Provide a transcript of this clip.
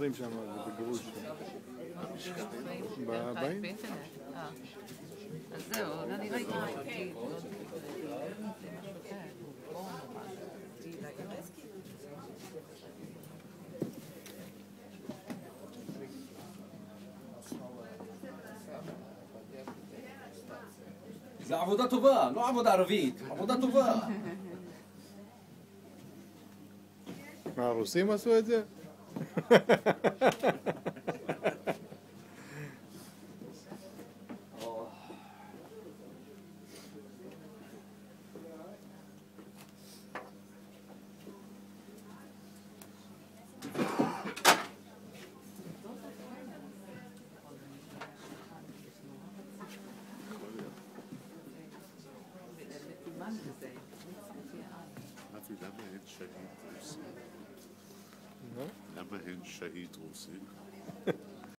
שם בגרוש. באינטרנט. אז זהו, אני ראיתי זה עבודה טובה, לא עבודה ערבית, עבודה טובה. מה, הרוסים עשו את זה? למה אין שהיד רוסי? למה אין שהיד רוסי?